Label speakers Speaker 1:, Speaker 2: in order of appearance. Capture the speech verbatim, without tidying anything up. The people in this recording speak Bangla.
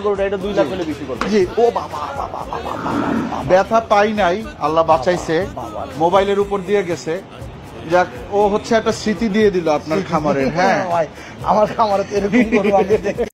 Speaker 1: ব্যথা পাই নাই, আল্লাহ বাঁচাইছে, মোবাইলের উপর দিয়ে গেছে। যাক, ও হচ্ছে একটা স্মৃতি দিয়ে দিল আপনার খামারের। হ্যাঁ,
Speaker 2: আমার খামারে এরকম